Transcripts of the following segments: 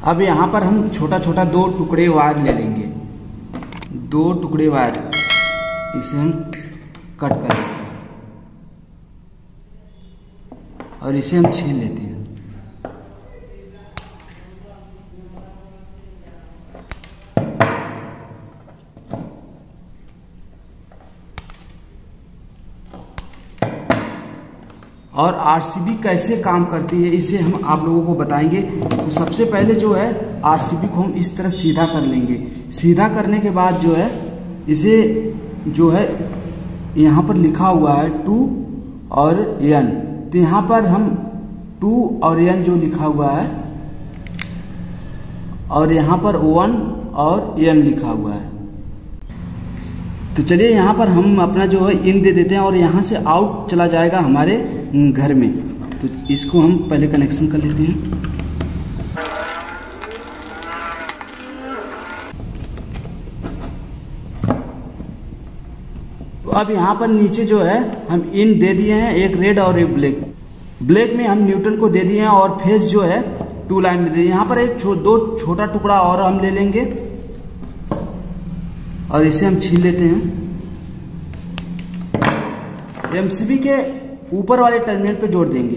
अब यहाँ पर हम छोटा छोटा 2 टुकड़े वायर ले लेंगे, 2 टुकड़े वायर, इसे हम कट कर लेते हैं और इसे हम छील लेते हैं। और आरसीबी कैसे काम करती है इसे हम आप लोगों को बताएंगे। तो सबसे पहले जो है आरसीबी को हम इस तरह सीधा कर लेंगे। सीधा करने के बाद जो है इसे जो है यहाँ पर लिखा हुआ है 2 और n, तो यहाँ पर हम 2 और n जो लिखा हुआ है और यहाँ पर 1 और n लिखा हुआ है। तो चलिए यहाँ पर हम अपना जो है इन दे देते हैं और यहाँ से आउट चला जाएगा हमारे घर में। तो इसको हम पहले कनेक्शन कर लेते हैं। तो अब यहाँ पर नीचे जो है हम इन दे दिए हैं, एक रेड और एक ब्लैक। ब्लैक में हम न्यूट्रल को दे दिए हैं और फेस जो है 2 लाइन में दे दिए। यहाँ पर एक 2 छोटा टुकड़ा और हम ले लेंगे और इसे हम छील लेते हैं। एमसीबी के ऊपर वाले टर्मिनल पे जोड़ देंगे।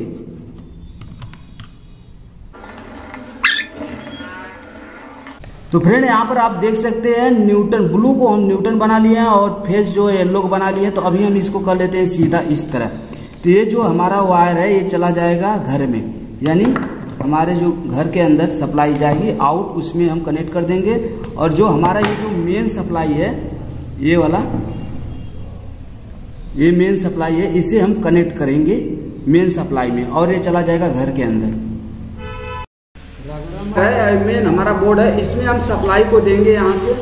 तो फ्रेंड यहाँ पर आप देख सकते हैं न्यूटन, ब्लू को हम न्यूटन बना लिए हैं और फेस जो है येलो को बना लिए हैं। तो अभी हम इसको कर लेते हैं सीधा इस तरह। तो ये जो हमारा वायर है ये चला जाएगा घर में, यानी हमारे जो घर के अंदर सप्लाई जाएगी, आउट उसमें हम कनेक्ट कर देंगे। और जो हमारा ये जो मेन सप्लाई है, ये वाला, ये मेन सप्लाई है, इसे हम कनेक्ट करेंगे मेन सप्लाई में और ये चला जाएगा घर के अंदर। मेन हमारा बोर्ड है, इसमें हम सप्लाई को देंगे यहाँ से।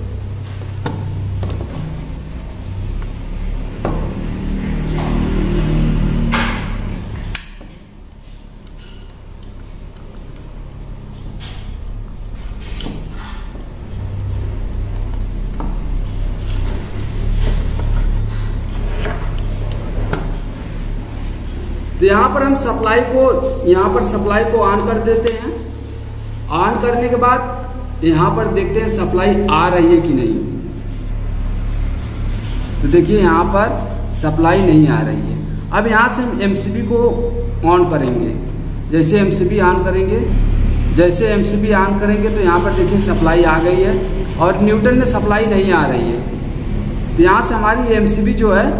तो यहाँ पर हम सप्लाई को ऑन कर देते हैं। ऑन करने के बाद यहाँ पर देखते हैं सप्लाई आ रही है कि नहीं। तो देखिए यहाँ पर सप्लाई नहीं आ रही है। अब यहाँ से हम एमसीबी को ऑन करेंगे। जैसे एमसीबी ऑन करेंगे तो यहाँ पर देखिए सप्लाई आ गई है और न्यूटन में सप्लाई नहीं आ रही है। तो यहाँ से हमारी एमसीबी जो है,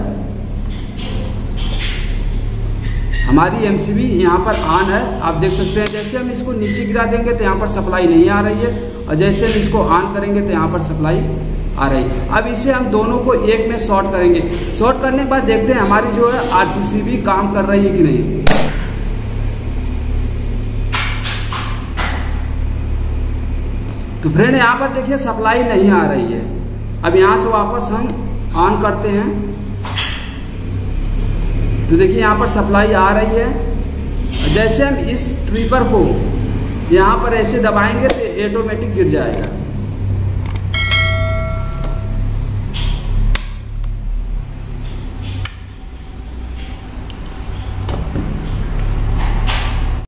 हमारी एमसीबी यहाँ पर ऑन है, आप देख सकते हैं। जैसे हम इसको नीचे गिरा देंगे तो यहाँ पर सप्लाई नहीं आ रही है और जैसे हम इसको ऑन करेंगे तो यहाँ पर सप्लाई आ रही है। अब इसे हम दोनों को एक में शॉर्ट करेंगे। शॉर्ट करने के बाद देखते हैं हमारी जो है आरसीबी काम कर रही है कि नहीं। तो फ्रेंड यहाँ पर देखिए सप्लाई नहीं आ रही है। अब यहाँ से वापस हम ऑन करते हैं तो देखिए यहाँ पर सप्लाई आ रही है। जैसे हम इस ट्रिपर को यहाँ पर ऐसे दबाएंगे तो ऑटोमेटिक गिर जाएगा।